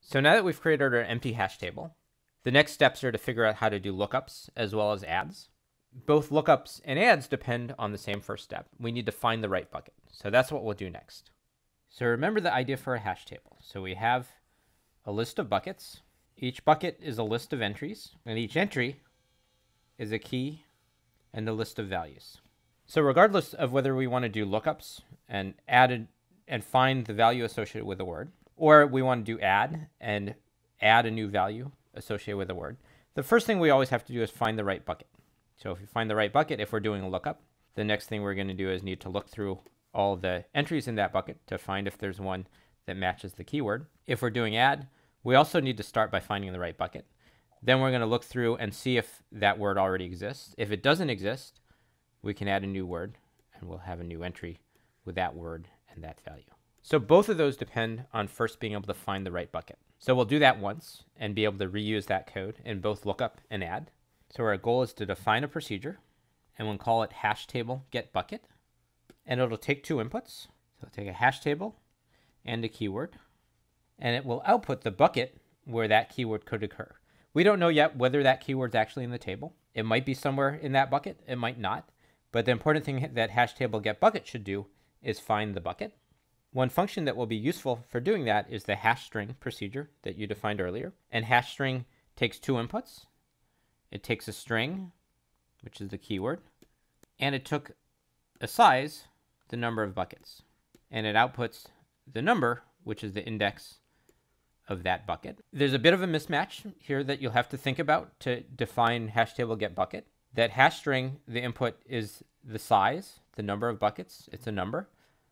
So now that we've created our empty hash table, the next steps are to figure out how to do lookups as well as adds. Both lookups and adds depend on the same first step. We need to find the right bucket. So that's what we'll do next. So remember the idea for a hash table. So we have a list of buckets. Each bucket is a list of entries, and each entry is a key and a list of values. So regardless of whether we want to do lookups and add and find the value associated with a word, or we want to do add and add a new value associated with a word, the first thing we always have to do is find the right bucket. So if we find the right bucket, if we're doing a lookup, the next thing we're going to do is need to look through all the entries in that bucket to find if there's one that matches the keyword. If we're doing add, we also need to start by finding the right bucket. Then we're going to look through and see if that word already exists. If it doesn't exist, we can add a new word and we'll have a new entry with that word and that value. So both of those depend on first being able to find the right bucket. So we'll do that once and be able to reuse that code in both lookup and add. So our goal is to define a procedure, and we'll call it hash table get bucket. And it'll take two inputs. So it'll take a hash table and a keyword, and it will output the bucket where that keyword could occur. We don't know yet whether that keyword's actually in the table. It might be somewhere in that bucket. It might not. But the important thing that hash table get bucket should do is find the bucket. One function that will be useful for doing that is the hash string procedure that you defined earlier. And hash string takes two inputs. It takes a string, which is the keyword, and it took a size, the number of buckets. And it outputs the number, which is the index of that bucket. There's a bit of a mismatch here that you'll have to think about to define hash table get bucket. That hash string, the input is the size, the number of buckets, it's a number.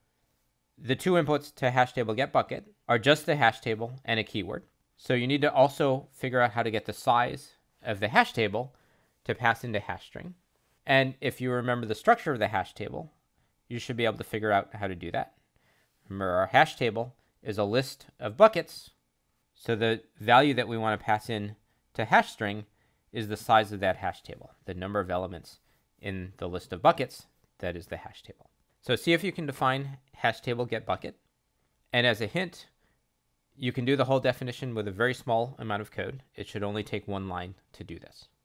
The two inputs to hash table get bucket are just the hash table and a keyword. So you need to also figure out how to get the size of the hash table to pass into hash string. And if you remember the structure of the hash table, you should be able to figure out how to do that. Remember, our hash table is a list of buckets. So the value that we want to pass in to hash string is the size of that hash table, the number of elements in the list of buckets that is the hash table. So see if you can define hash table get bucket. And as a hint, you can do the whole definition with a very small amount of code. It should only take one line to do this.